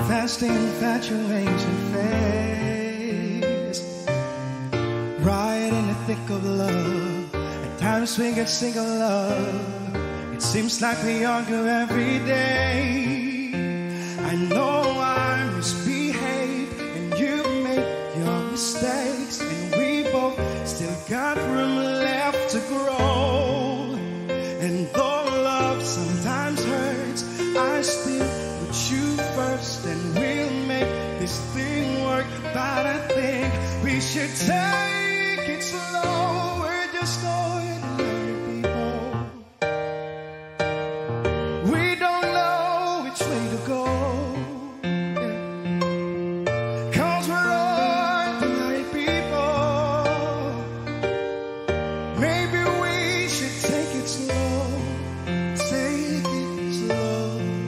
fast infatuation phase, right in the thick of love. At times we get sick of love. It seems like we argue every day. I know I misbehave and you make your mistakes, and we both still got room left to grow. And though love sometimes hurts, I still put you first, and we'll make this thing work. But I think we should take it slow. We're just ordinary people. We don't know which way to go, 'cause we're ordinary people. Maybe we should take it slow. Take it slow.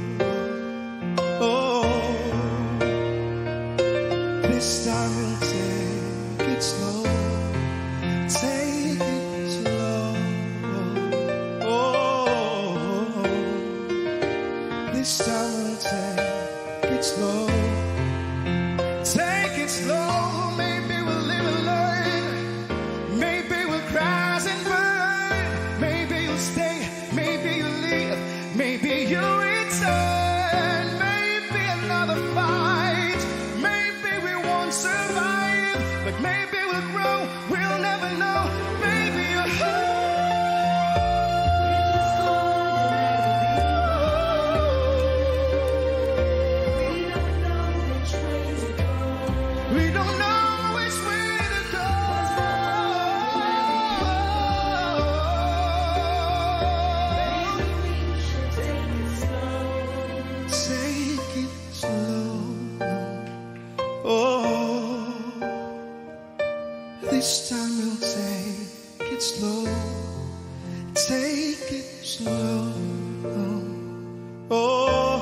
Oh, this time we'll take it slow. Take it slow. Oh, this time we'll take it slow. Take it slow. Maybe we'll live and learn. Maybe we'll crash and burn. Maybe you'll stay. Maybe you'll leave. Maybe you'll return. Maybe another fight. Maybe we won't survive. But maybe we'll grow. We'll never know. Maybe you're we don't know which way to go. Take it slow. Oh, this time we'll take it slow. Take it slow. Oh,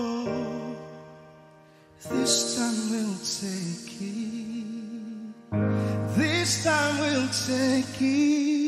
this time we'll take it. This time we'll take it.